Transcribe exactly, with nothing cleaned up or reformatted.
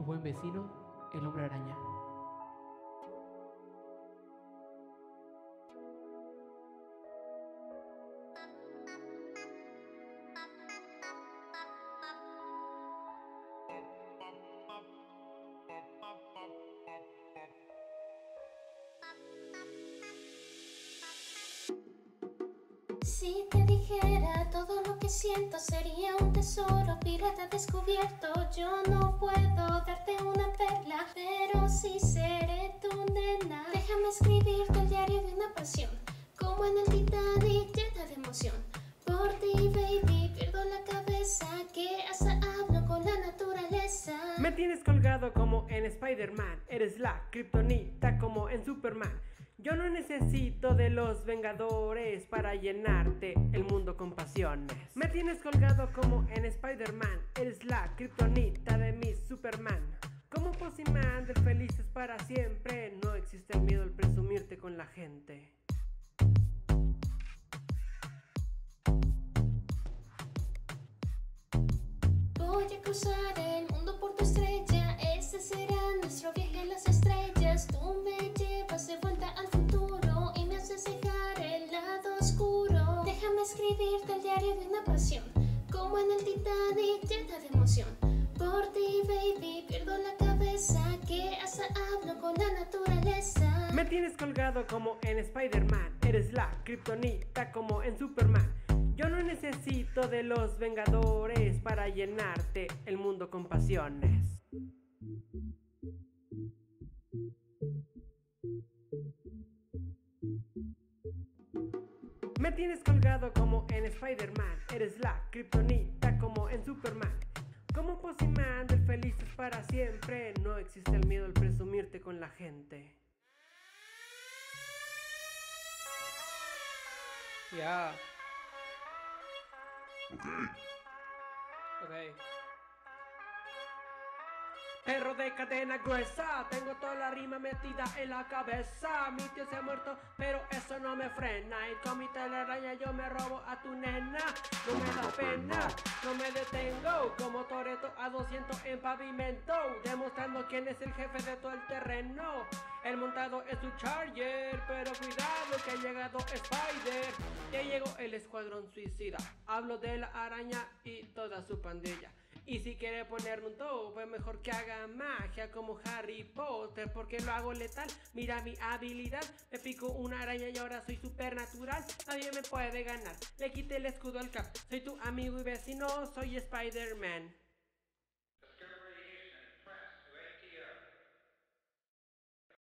buen vecino, el hombre araña. Si te dijera todo lo que siento, sería un tesoro pirata descubierto. Yo no puedo darte una perla, pero sí seré tu nena. Déjame escribirte el diario de una pasión, como en el Titanic, llena de emoción. Por ti, baby, pierdo la cabeza, que hasta hablo con la naturaleza. Me tienes colgado como en Spider-Man, eres la kriptonita como en Superman. Yo no necesito de los Vengadores para llenarte el mundo con pasiones. Me tienes colgado como en Spider-Man, eres la kriptonita de mi Superman. Como Pósiman de Felices para Siempre, no existe el miedo al presumirte con la gente. Voy a cruzar el mundo por tu estrella, ese será nuestro viaje a las estrellas. Tú me llevas de vuelta al futuro y me haces dejar el lado oscuro. Déjame escribirte el diario de una pasión, como en el Titanic, llena de emoción. Por ti, baby, pierdo la cabeza, que hasta hablo con la naturaleza. Me tienes colgado como en Spider-Man, eres la kriptonita como en Superman. Yo no necesito de los Vengadores para llenarte el mundo con pasiones. Me tienes colgado como en Spider-Man, eres la kriptonita como en Superman. Como Pósiman del Felices para Siempre, no existe el miedo al presumirte con la gente. Ya. Yeah. Ok. Ok. Perro de cadena gruesa, tengo toda la rima metida en la cabeza. Mi tío se ha muerto, pero eso no me frena. Y con mi telaraña yo me robo a tu nena. No me da pena, no me detengo. Como Toretto a doscientos en pavimento, demostrando quién es el jefe de todo el terreno. El montado es su Charger, pero cuidado que ha llegado Spider. Ya llegó el escuadrón suicida. Hablo de la araña y toda su pandilla. Y si quiere ponerme un tope, mejor que haga magia como Harry Potter, porque lo hago letal. Mira mi habilidad, me pico una araña y ahora soy supernatural. Nadie me puede ganar, le quité el escudo al cap. Soy tu amigo y vecino, soy Spider-Man.